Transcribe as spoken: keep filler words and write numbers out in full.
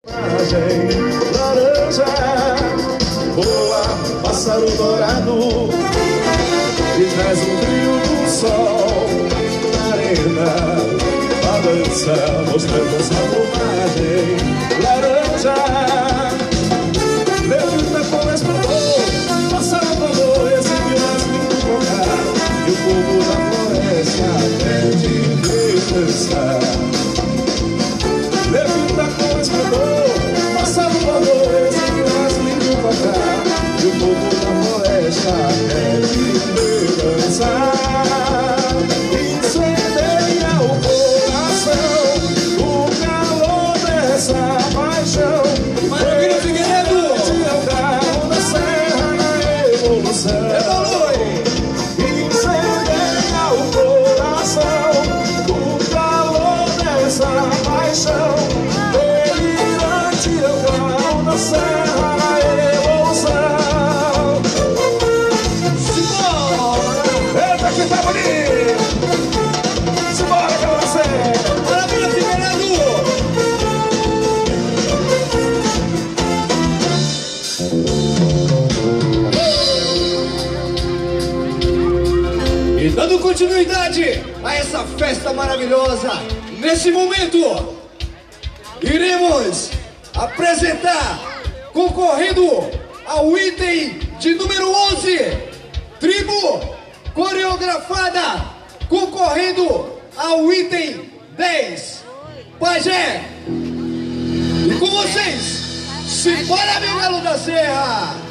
Laranja, voa, pássaro dourado, e traz um brilho do sol na arena, balança, mostrando essa roupagem. Laranja, levita com esplendor, pássaro voador, exibiu mais lindo cocar, e o povo da floresta pede descansar. Levita com esplendor, pássaro voador, exibiu mais lindo cocar, e o povo da floresta pede descansar. Incendeia o coração, o calor dessa paixão. Maravilha, Figueiredo! É o carro da serra na evolução. Evolui! Incendeia o coração, o calor dessa paixão. Delirante é o carro da serra na evolução. Simbora! Eita que tá bonito! Simbora, carro da serra! Maravilha, Figueiredo! E dando continuidade a essa festa maravilhosa, nesse momento, iremos apresentar, concorrendo ao item de número onze, tribo coreografada, concorrendo ao item dez, pajé. E com vocês, simbora, meu galo da serra!